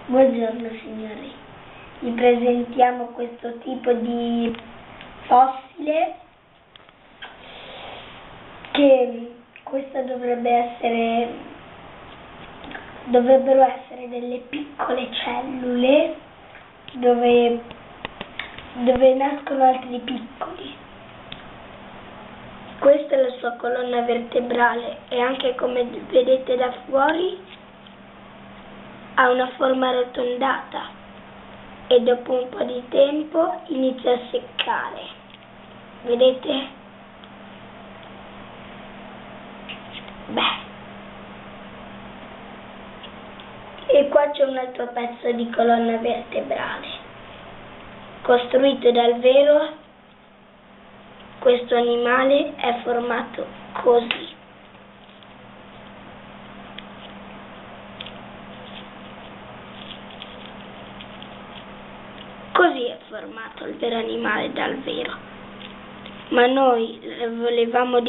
Buongiorno signori, vi presentiamo questo tipo di fossile che questa dovrebbero essere delle piccole cellule dove nascono altri piccoli. Questa è la sua colonna vertebrale e anche, come vedete da fuori, ha una forma arrotondata e dopo un po' di tempo inizia a seccare. Vedete? E qua c'è un altro pezzo di colonna vertebrale. Costruito dal vero, questo animale è formato così. Così è formato il vero animale dal vero. Ma noi volevamo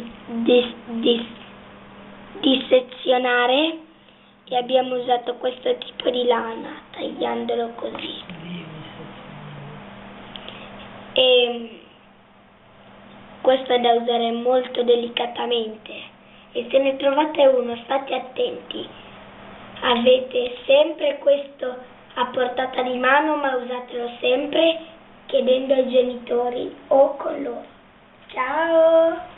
dissezionare e abbiamo usato questo tipo di lana, tagliandolo così. E questo è da usare molto delicatamente. E se ne trovate uno, state attenti. Avete sempre questo a portata di mano, ma usatelo sempre chiedendo ai genitori o con loro. Ciao!